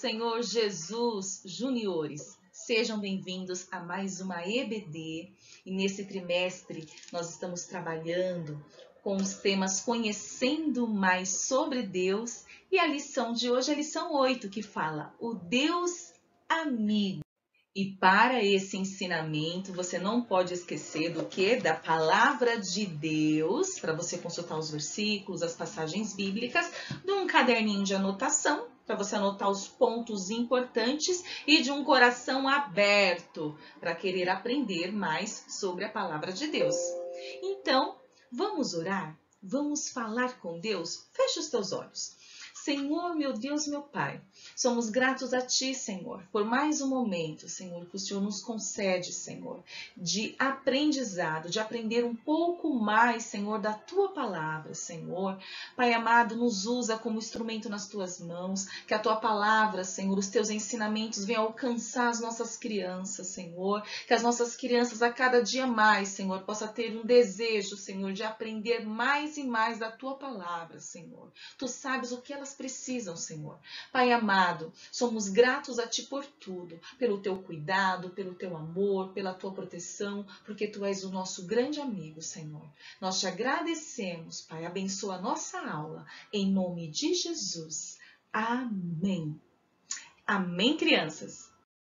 Senhor Jesus, juniores, sejam bem-vindos a mais uma EBD. E nesse trimestre nós estamos trabalhando com os temas Conhecendo Mais sobre Deus. E a lição de hoje é a lição 8, que fala o Deus amigo. E para esse ensinamento, você não pode esquecer do que? Da palavra de Deus, para você consultar os versículos, as passagens bíblicas, de um caderninho de anotação, para você anotar os pontos importantes e de um coração aberto para querer aprender mais sobre a palavra de Deus. Então, vamos orar? Vamos falar com Deus? Feche os teus olhos. Senhor, meu Deus, meu Pai, somos gratos a Ti, Senhor, por mais um momento, Senhor, que o Senhor nos concede, Senhor, de aprendizado, de aprender um pouco mais, Senhor, da Tua palavra, Senhor. Pai amado, nos usa como instrumento nas Tuas mãos, que a Tua palavra, Senhor, os Teus ensinamentos venham alcançar as nossas crianças, Senhor, que as nossas crianças a cada dia mais, Senhor, possam ter um desejo, Senhor, de aprender mais e mais da Tua palavra, Senhor. Tu sabes o que elas precisam, Senhor. Pai amado, somos gratos a Ti por tudo, pelo Teu cuidado, pelo Teu amor, pela Tua proteção, porque Tu és o nosso grande amigo, Senhor. Nós Te agradecemos, Pai, abençoa a nossa aula, em nome de Jesus. Amém. Amém, crianças?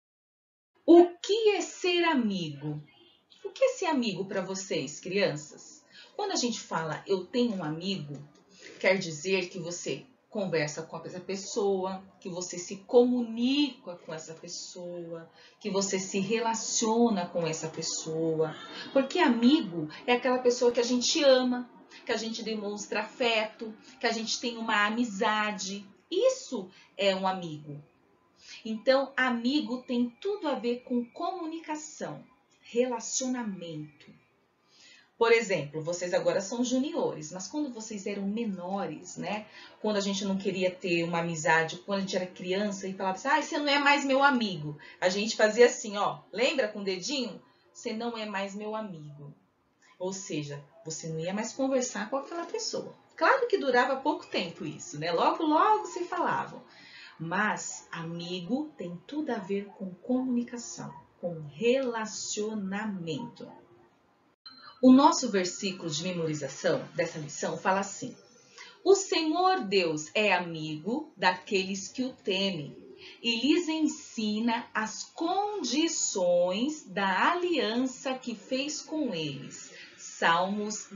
O que é ser amigo? O que é ser amigo para vocês, crianças? Quando a gente fala eu tenho um amigo, quer dizer que você conversa com essa pessoa, que você se comunica com essa pessoa, que você se relaciona com essa pessoa. Porque amigo é aquela pessoa que a gente ama, que a gente demonstra afeto, que a gente tem uma amizade. Isso é um amigo. Então, amigo tem tudo a ver com comunicação, relacionamento. Por exemplo, vocês agora são juniores, mas quando vocês eram menores, né? Quando a gente não queria ter uma amizade, quando a gente era criança e falava assim, você não é mais meu amigo. A gente fazia assim, ó, lembra com o dedinho? Você não é mais meu amigo. Ou seja, você não ia mais conversar com aquela pessoa. Claro que durava pouco tempo isso, né? Logo, logo se falavam. Mas amigo tem tudo a ver com comunicação, com relacionamento. O nosso versículo de memorização dessa lição fala assim: o Senhor Deus é amigo daqueles que o temem e lhes ensina as condições da aliança que fez com eles. Salmos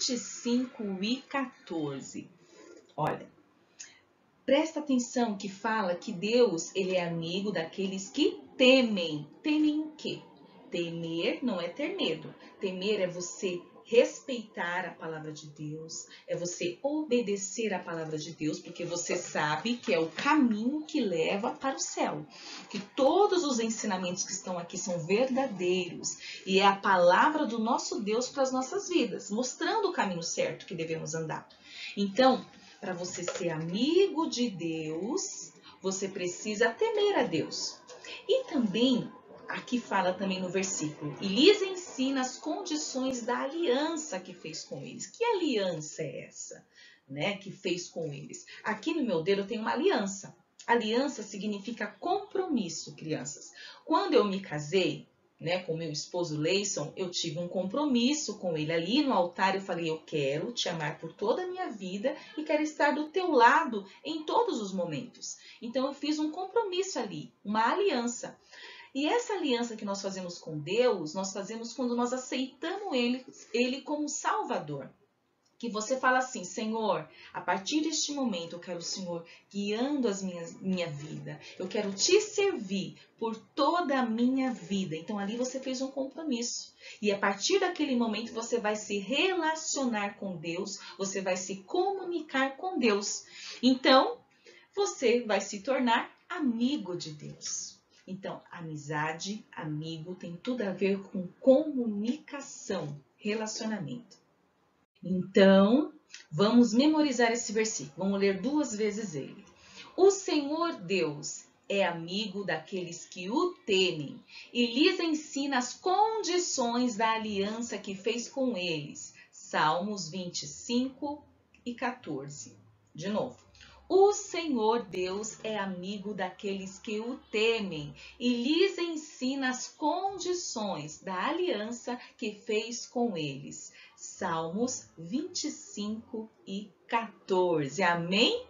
25:14. Olha, presta atenção que fala que Deus ele é amigo daqueles que temem. Temem o quê? Temer não é ter medo. Temer é você respeitar a palavra de Deus, é você obedecer a palavra de Deus, porque você sabe que é o caminho que leva para o céu. Que todos os ensinamentos que estão aqui são verdadeiros e é a palavra do nosso Deus para as nossas vidas, mostrando o caminho certo que devemos andar. Então, para você ser amigo de Deus, você precisa temer a Deus. E também, aqui fala também no versículo, e lhes ensina as condições da aliança que fez com eles. Que aliança é essa, né, que fez com eles? Aqui no meu dedo eu tenho uma aliança. Aliança significa compromisso, crianças. Quando eu me casei, né, com meu esposo Leison, eu tive um compromisso com ele. Ali no altar eu falei, eu quero te amar por toda a minha vida e quero estar do teu lado em todos os momentos. Então eu fiz um compromisso ali, uma aliança. E essa aliança que nós fazemos com Deus, nós fazemos quando nós aceitamos Ele como Salvador. Que você fala assim, Senhor, a partir deste momento eu quero o Senhor guiando minha vida. Eu quero te servir por toda a minha vida. Então ali você fez um compromisso. E a partir daquele momento você vai se relacionar com Deus, você vai se comunicar com Deus. Então você vai se tornar amigo de Deus. Então, amizade, amigo, tem tudo a ver com comunicação, relacionamento. Então, vamos memorizar esse versículo. Vamos ler 2 vezes ele. O Senhor Deus é amigo daqueles que o temem e lhes ensina as condições da aliança que fez com eles. Salmos 25:14. De novo. O Senhor Deus é amigo daqueles que o temem e lhes ensina as condições da aliança que fez com eles. Salmos 25 e 14. Amém?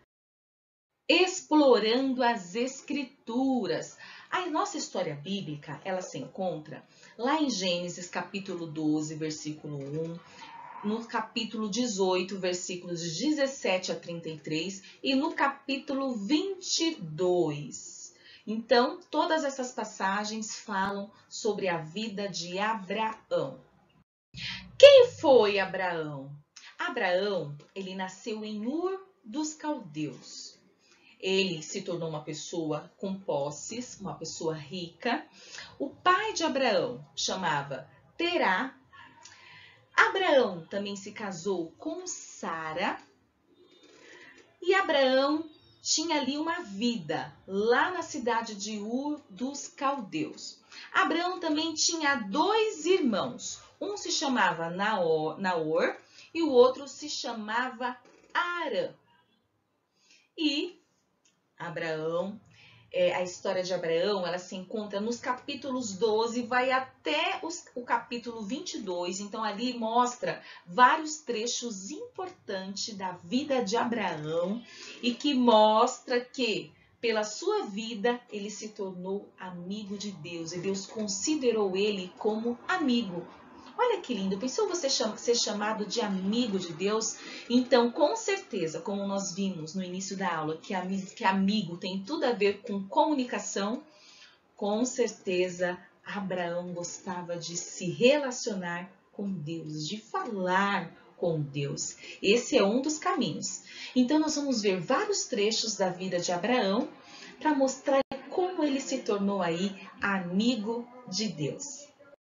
Explorando as Escrituras. A nossa história bíblica, ela se encontra lá em Gênesis capítulo 12, versículo 1, no capítulo 18, versículos de 17 a 33 e no capítulo 22. Então, todas essas passagens falam sobre a vida de Abraão. Quem foi Abraão? Abraão, ele nasceu em Ur dos Caldeus. Ele se tornou uma pessoa com posses, uma pessoa rica. O pai de Abraão chamava Terá. Abraão também se casou com Sara. E Abraão tinha ali uma vida, lá na cidade de Ur dos Caldeus. Abraão também tinha 2 irmãos. Um se chamava Naor e o outro se chamava Arã. E Abraão, a história de Abraão, ela se encontra nos capítulos 12, vai até o capítulo 22. Então, ali mostra vários trechos importantes da vida de Abraão e que mostra que, pela sua vida, ele se tornou amigo de Deus e Deus considerou ele como amigo. Olha que lindo, pensou você ser chamado de amigo de Deus? Então, com certeza, como nós vimos no início da aula, que amigo tem tudo a ver com comunicação, com certeza Abraão gostava de se relacionar com Deus, de falar com Deus. Esse é um dos caminhos. Então, nós vamos ver vários trechos da vida de Abraão para mostrar como ele se tornou aí amigo de Deus.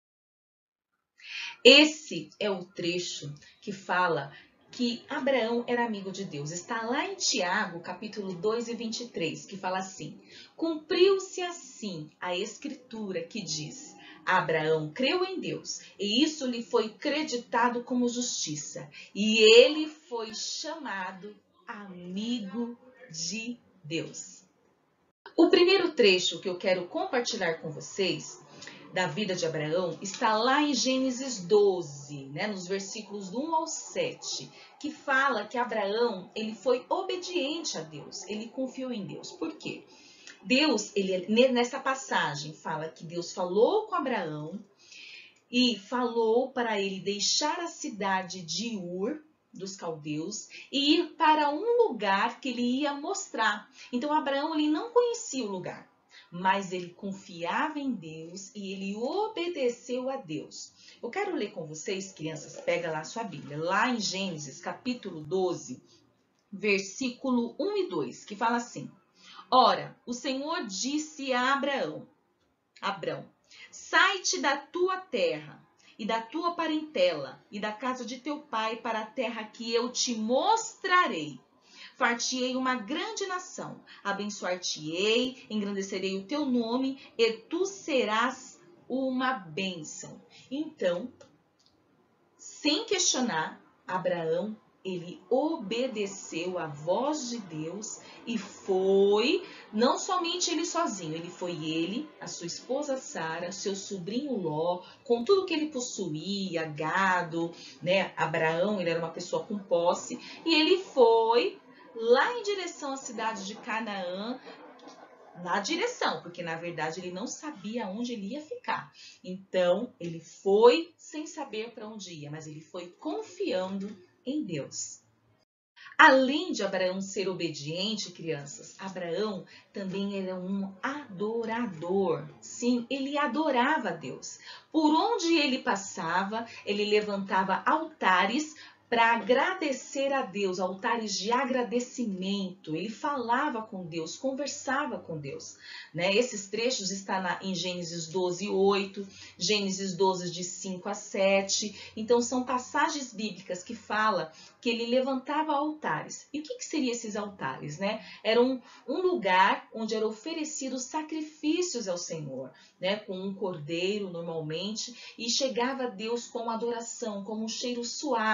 Esse é o trecho que fala que Abraão era amigo de Deus. Está lá em Tiago, capítulo 2 e 23, que fala assim: cumpriu-se assim a escritura que diz: Abraão creu em Deus, e isso lhe foi creditado como justiça, e ele foi chamado amigo de Deus. O primeiro trecho que eu quero compartilhar com vocês da vida de Abraão está lá em Gênesis 12, nos versículos do 1 ao 7, que fala que Abraão ele foi obediente a Deus, ele confiou em Deus. Por quê? Deus, nessa passagem, fala que Deus falou com Abraão e falou para ele deixar a cidade de Ur dos caldeus e ir para um lugar que ele ia mostrar. Então, Abraão ele não conhecia o lugar, mas ele confiava em Deus e ele obedeceu a Deus. Eu quero ler com vocês, crianças, pega lá a sua Bíblia, lá em Gênesis, capítulo 12, versículo 1 e 2, que fala assim: Ora, o Senhor disse a Abraão, sai-te da tua terra e da tua parentela e da casa de teu pai para a terra que eu te mostrarei. Far-te-ei uma grande nação, abençoar-te-ei, engrandecerei o teu nome e tu serás uma bênção. Então, sem questionar, Abraão, ele obedeceu à voz de Deus e foi, não somente ele sozinho, ele foi ele, a sua esposa Sara, seu sobrinho Ló, com tudo que ele possuía, gado, Abraão, ele era uma pessoa com posse, e ele foi lá em direção à cidade de Canaã, na direção, porque na verdade ele não sabia onde ele ia ficar. Então, ele foi sem saber para onde ia, mas ele foi confiando em Deus. Além de Abraão ser obediente, crianças, Abraão também era um adorador. Sim, ele adorava a Deus. Por onde ele passava, ele levantava altares para agradecer a Deus, altares de agradecimento. Ele falava com Deus, conversava com Deus. Esses trechos estão em Gênesis 12, 8, Gênesis 12, de 5 a 7. Então, são passagens bíblicas que falam que ele levantava altares. E o que seriam esses altares? Era um lugar onde eram oferecidos sacrifícios ao Senhor, com um cordeiro normalmente, e chegava a Deus com adoração, como um cheiro suave,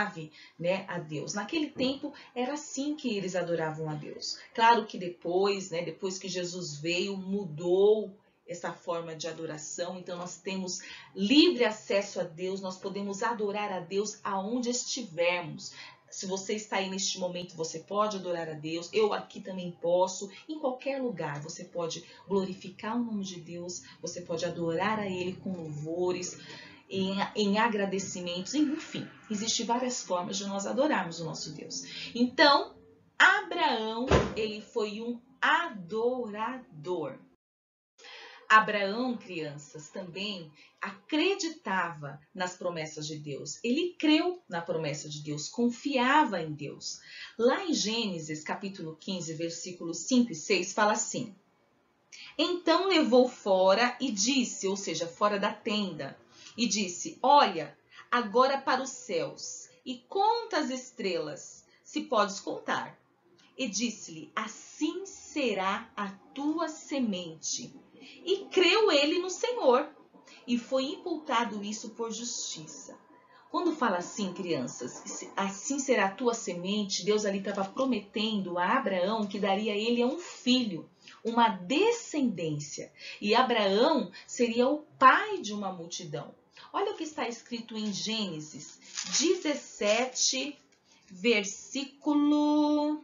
né, a Deus. Naquele tempo era assim que eles adoravam a Deus. Claro que depois, né, depois que Jesus veio, mudou essa forma de adoração. Então nós temos livre acesso a Deus, nós podemos adorar a Deus aonde estivermos. Se você está aí neste momento, você pode adorar a Deus. Eu aqui também posso. Em qualquer lugar, você pode glorificar o nome de Deus. Você pode adorar a Ele com louvores, em agradecimentos. Enfim, existem várias formas de nós adorarmos o nosso Deus. Então, Abraão, ele foi um adorador. Abraão, crianças, também acreditava nas promessas de Deus. Ele creu na promessa de Deus, confiava em Deus. Lá em Gênesis, capítulo 15, versículos 5 e 6, fala assim: Então levou fora e disse, ou seja, fora da tenda, e disse: Olha, agora para os céus, e conta as estrelas, se podes contar. E disse-lhe: Assim será a tua semente. E creu ele no Senhor, e foi imputado isso por justiça. Quando fala assim, crianças, assim será a tua semente, Deus ali estava prometendo a Abraão que daria a ele um filho, uma descendência. E Abraão seria o pai de uma multidão. Olha o que está escrito em Gênesis 17, versículo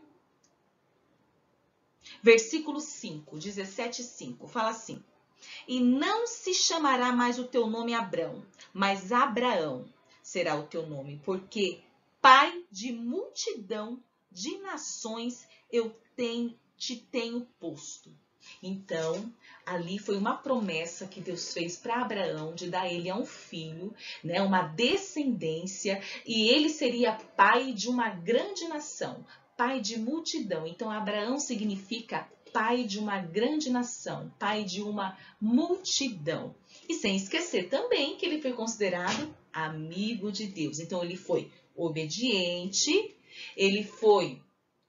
5, 17:5, fala assim: E não se chamará mais o teu nome Abrão, mas Abraão será o teu nome, porque pai de multidão de nações eu te tenho posto. Então, ali foi uma promessa que Deus fez para Abraão de dar ele a um filho, né, uma descendência, e ele seria pai de uma grande nação, pai de multidão. Então, Abraão significa pai de uma grande nação, pai de uma multidão. E sem esquecer também que ele foi considerado amigo de Deus. Então, ele foi obediente, ele foi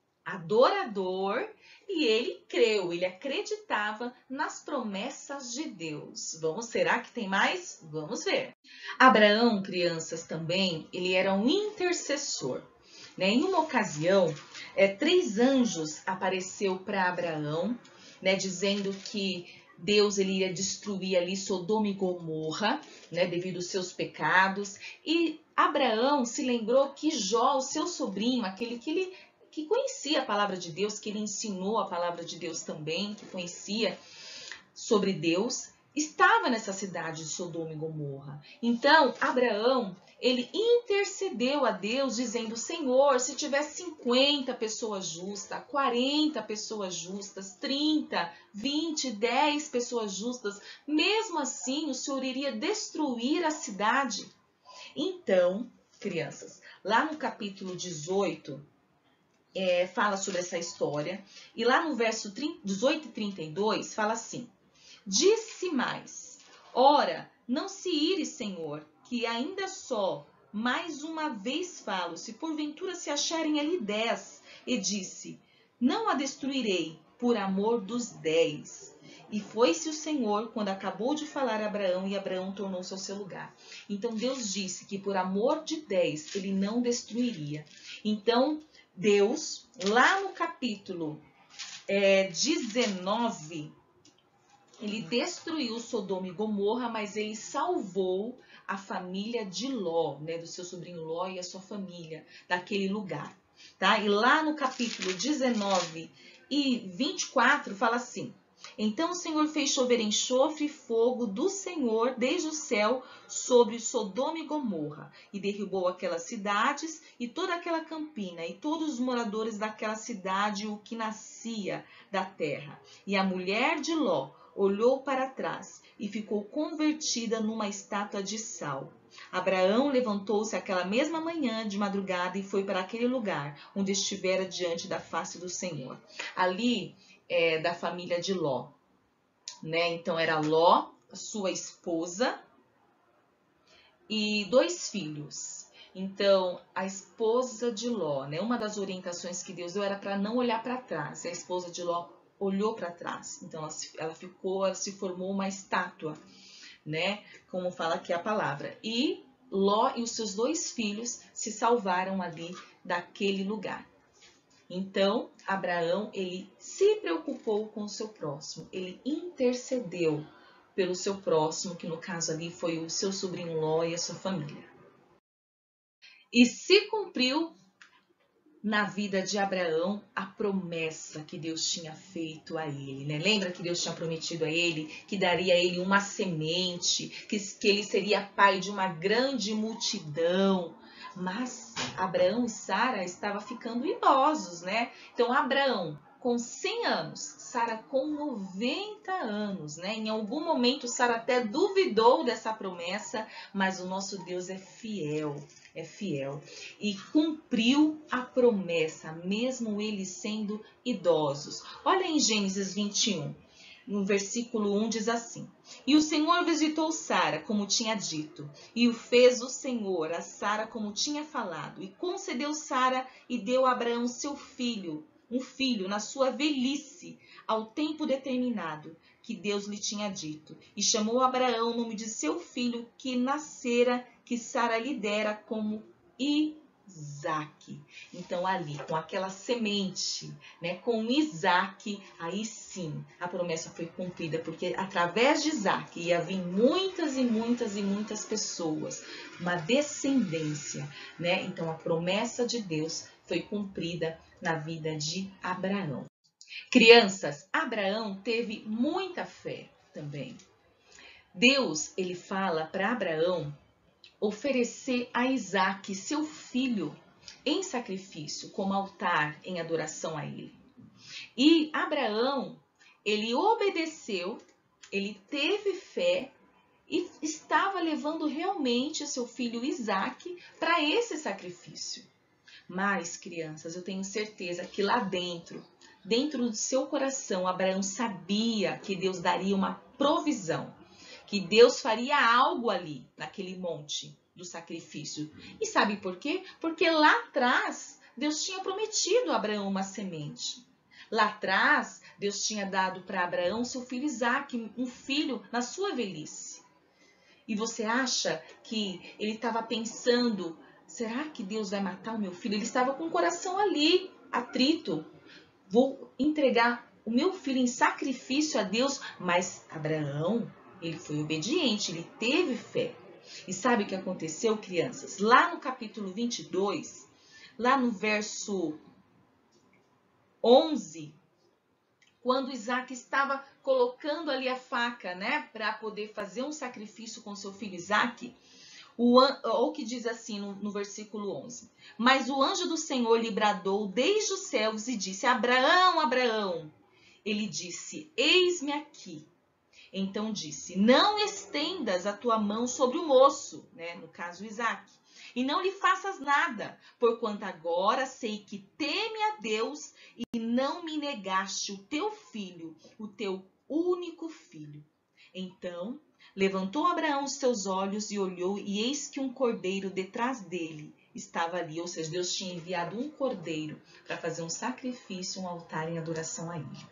adorador e ele creu, ele acreditava nas promessas de Deus. Será que tem mais? Vamos ver. Abraão, crianças, também, ele era um intercessor. Né? Em uma ocasião, 3 anjos apareceu para Abraão, né, dizendo que Deus ele ia destruir ali Sodoma e Gomorra, né, devido aos seus pecados. E Abraão se lembrou que Jó, o seu sobrinho, aquele que conhecia a palavra de Deus, que ele ensinou a palavra de Deus também, que conhecia sobre Deus, estava nessa cidade de Sodoma e Gomorra. Então, Abraão, ele intercedeu a Deus dizendo: Senhor, se tivesse 50 pessoas justas, 40 pessoas justas, 30, 20, 10 pessoas justas, mesmo assim o Senhor iria destruir a cidade. Então, crianças, lá no capítulo 18, fala sobre essa história, e lá no verso 18 e 32 fala assim: Disse mais: Ora, não se ire, Senhor, que ainda só mais uma vez falo, se porventura se acharem ali 10. E disse: Não a destruirei por amor dos 10. E foi-se o Senhor quando acabou de falar a Abraão, e Abraão tornou-se ao seu lugar. Então Deus disse que por amor de 10 ele não destruiria. Então Deus, lá no capítulo 19, ele destruiu Sodoma e Gomorra, mas ele salvou a família de Ló, né, do seu sobrinho Ló e a sua família, daquele lugar. Tá? E lá no capítulo 19 e 24 fala assim: Então o Senhor fez chover enxofre e fogo do Senhor desde o céu sobre Sodoma e Gomorra, e derrubou aquelas cidades e toda aquela campina, e todos os moradores daquela cidade, o que nascia da terra. E a mulher de Ló olhou para trás e ficou convertida numa estátua de sal. Abraão levantou-se aquela mesma manhã de madrugada e foi para aquele lugar onde estivera diante da face do Senhor. Ali da família de Ló, né? Então era Ló, sua esposa e 2 filhos. Então a esposa de Ló, né? Uma das orientações que Deus deu era para não olhar para trás. A esposa de Ló olhou para trás, então ela se formou uma estátua, né? Como fala aqui a palavra. E Ló e os seus 2 filhos se salvaram ali daquele lugar. Então, Abraão, ele se preocupou com o seu próximo, ele intercedeu pelo seu próximo, que no caso ali foi o seu sobrinho Ló e a sua família. E se cumpriu na vida de Abraão a promessa que Deus tinha feito a ele, né? Lembra que Deus tinha prometido a ele que daria a ele uma semente, que ele seria pai de uma grande multidão. Mas Abraão e Sara estavam ficando idosos, né? Então Abraão com 100 anos, Sara com 90 anos, né? Em algum momento Sara até duvidou dessa promessa, mas o nosso Deus é fiel. E cumpriu a promessa, mesmo eles sendo idosos. Olha em Gênesis 21, no versículo 1 diz assim: E o Senhor visitou Sara, como tinha dito, e o fez o Senhor a Sara como tinha falado, e concedeu Sara e deu a Abraão seu filho, um filho na sua velhice, ao tempo determinado que Deus lhe tinha dito. E chamou Abraão o nome de seu filho que nascera, que Sara lhe dera, como Isaque. Então ali, com aquela semente, né, com Isaque, aí sim a promessa foi cumprida, porque através de Isaque ia vir muitas e muitas e muitas pessoas, uma descendência, né? Então a promessa de Deus foi cumprida na vida de Abraão. Crianças, Abraão teve muita fé também. Deus, ele fala para Abraão oferecer a Isaque, seu filho, em sacrifício, como altar em adoração a ele. E Abraão, ele obedeceu, ele teve fé e estava levando realmente seu filho Isaque para esse sacrifício. Mas, crianças, eu tenho certeza que lá dentro do seu coração, Abraão sabia que Deus daria uma provisão, que Deus faria algo ali, naquele monte do sacrifício. E sabe por quê? Porque lá atrás, Deus tinha prometido a Abraão uma semente. Lá atrás, Deus tinha dado para Abraão seu filho Isaque, um filho na sua velhice. E você acha que ele estava pensando, será que Deus vai matar o meu filho? Ele estava com o coração ali, atrito. Vou entregar o meu filho em sacrifício a Deus. Mas Abraão, ele foi obediente, ele teve fé. E sabe o que aconteceu, crianças? Lá no capítulo 22, lá no verso 11, quando Isaque estava colocando ali a faca, né, para poder fazer um sacrifício com seu filho Isaque, o que diz assim no versículo 11: Mas o anjo do Senhor lhe bradou desde os céus e disse: Abraão, Abraão. Ele disse: Eis-me aqui. Então disse: Não estendas a tua mão sobre o moço, né, no caso Isaque, e não lhe faças nada, porquanto agora sei que teme a Deus e não me negaste o teu filho, o teu único filho. Então levantou Abraão os seus olhos e olhou, e eis que um cordeiro detrás dele estava ali. Ou seja, Deus tinha enviado um cordeiro para fazer um sacrifício, um altar em adoração a ele.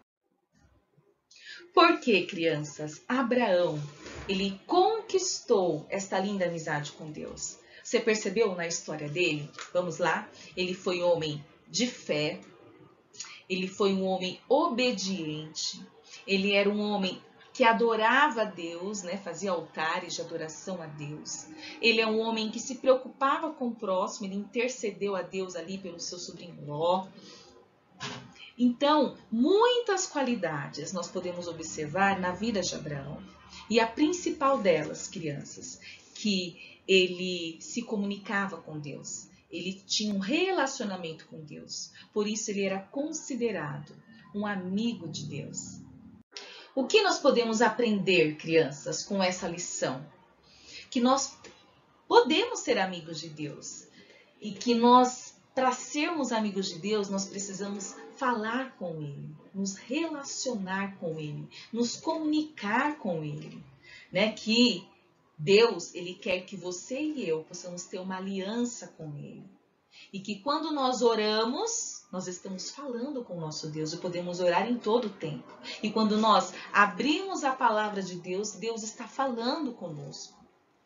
Por que, crianças? Abraão, ele conquistou esta linda amizade com Deus. Você percebeu na história dele? Vamos lá. Ele foi um homem de fé. Ele foi um homem obediente. Ele era um homem que adorava a Deus, né? Fazia altares de adoração a Deus. Ele é um homem que se preocupava com o próximo, ele intercedeu a Deus ali pelo seu sobrinho Ló. Então, muitas qualidades nós podemos observar na vida de Abraão. E a principal delas, crianças, que ele se comunicava com Deus. Ele tinha um relacionamento com Deus. Por isso ele era considerado um amigo de Deus. O que nós podemos aprender, crianças, com essa lição? Que nós podemos ser amigos de Deus. E que nós, para sermos amigos de Deus, nós precisamos falar com Ele, nos relacionar com Ele, nos comunicar com Ele, né? Que Deus, Ele quer que você e eu possamos ter uma aliança com Ele. E que quando nós oramos, nós estamos falando com o nosso Deus e podemos orar em todo o tempo. E quando nós abrimos a palavra de Deus, Deus está falando conosco.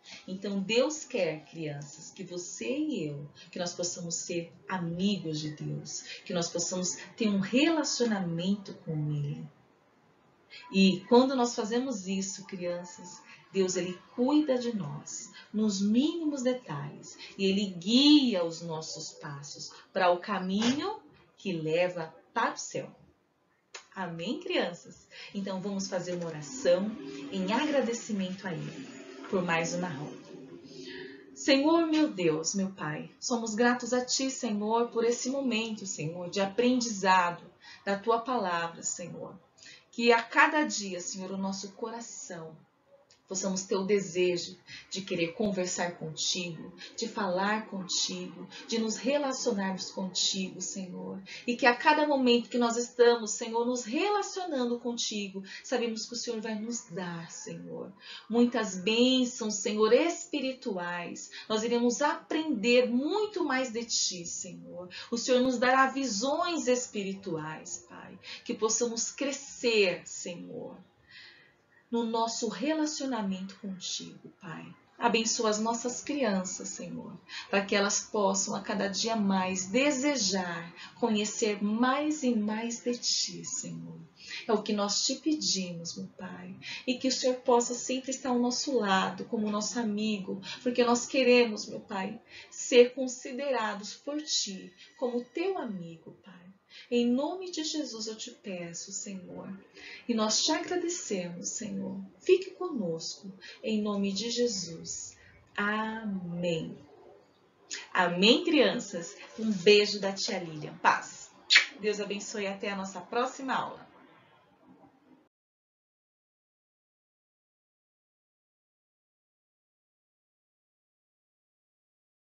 Então Deus quer, crianças, que você e eu, que nós possamos ser amigos de Deus, que nós possamos ter um relacionamento com Ele. E quando nós fazemos isso, crianças, Deus ele cuida de nós nos mínimos detalhes e ele guia os nossos passos para o caminho que leva para o céu. Amém, crianças? Então vamos fazer uma oração em agradecimento a Ele por mais uma aula. Senhor, meu Deus, meu Pai, somos gratos a Ti, Senhor, por esse momento, Senhor, de aprendizado da Tua palavra, Senhor. Que a cada dia, Senhor, o nosso coração possamos ter o desejo de querer conversar contigo, de falar contigo, de nos relacionarmos contigo, Senhor. E que a cada momento que nós estamos, Senhor, nos relacionando contigo, sabemos que o Senhor vai nos dar, Senhor, muitas bênçãos, Senhor, espirituais. Nós iremos aprender muito mais de Ti, Senhor. O Senhor nos dará visões espirituais, Pai. Que possamos crescer, Senhor, no nosso relacionamento contigo, Pai. Abençoa as nossas crianças, Senhor, para que elas possam a cada dia mais desejar conhecer mais e mais de Ti, Senhor. É o que nós te pedimos, meu Pai. E que o Senhor possa sempre estar ao nosso lado, como nosso amigo, porque nós queremos, meu Pai, ser considerados por Ti como Teu amigo, Pai. Em nome de Jesus eu te peço, Senhor, e nós te agradecemos, Senhor. Fique conosco, em nome de Jesus. Amém. Amém, crianças? Um beijo da tia Lilian. Paz. Deus abençoe e até a nossa próxima aula.